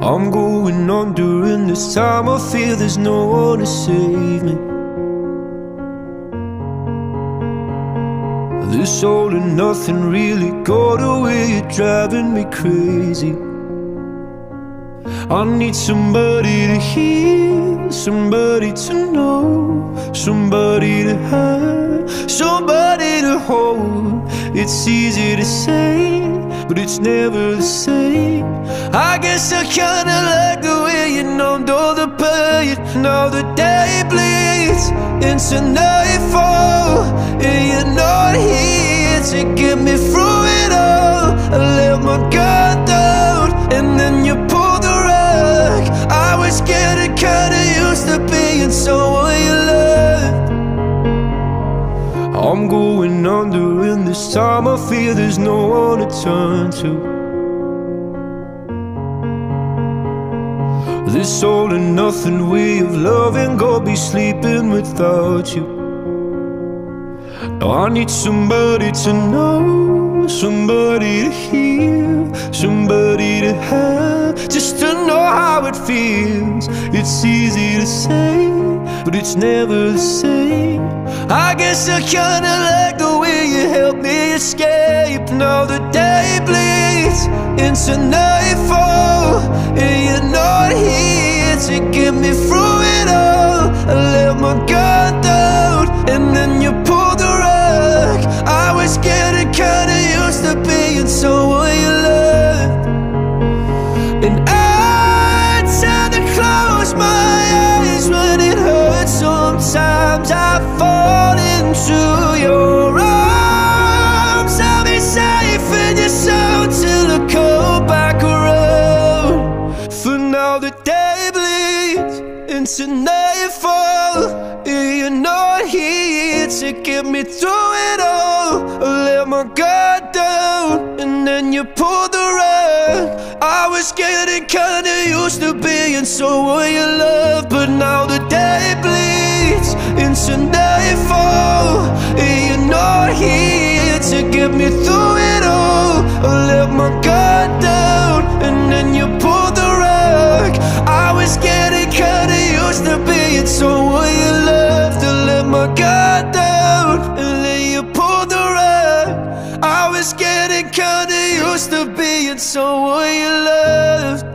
I'm going on during this time. I feel there's no one to save me. This all and nothing really got away, you're driving me crazy. I need somebody to hear, somebody to know, somebody to have, somebody to hold. It's easy to say, but it's never the same. I guess I kinda like the way you numbed all the pain. Now the day bleeds into nightfall, and you're not here to get me through it all. I let my guard down, and then you pulled the rug. I was getting kinda used to being someone you loved. I'm going under, and this time I feel there's no one to turn to. This all and nothing way of loving, go be sleeping without you. Now I need somebody to know, somebody to hear, somebody to have, just to know how it feels. It's easy to say, but it's never the same. I guess I kinda like the way you help me escape. Now the day bleeds into nightfall, and you're not here to get me through it all. I let my guard down, and then you pulled the rug. I was getting kinda used to being someone you loved. And I tend to close my eyes when it hurts. Sometimes I fall into your arms. I'll be safe in your soul till I come back around. For now the day bleeds into nightfall, and you're not here to get me through it all. I let my guard down, and then you pulled the rug. I was getting kinda used to being someone you love, but now the day bleeds into nightfall, and you're not here to get me through it all. I let my guard down, and then you pulled the rug. I was getting kinda used to being someone you loved. I let my guard down, and then you pulled the rug. I was getting kinda used to being someone you loved.